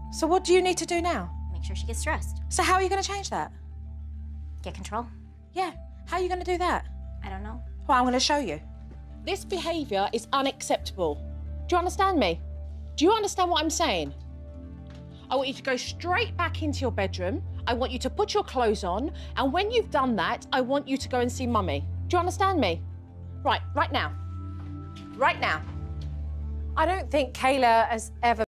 So what do you need to do now? Make sure she gets dressed. So how are you going to change that? Get control. Yeah, how are you going to do that? I don't know. Well, I'm going to show you. This behaviour is unacceptable. Do you understand me? Do you understand what I'm saying? I want you to go straight back into your bedroom. I want you to put your clothes on. And when you've done that, I want you to go and see Mummy. Do you understand me? Right now. Right now. I don't think Kayla has ever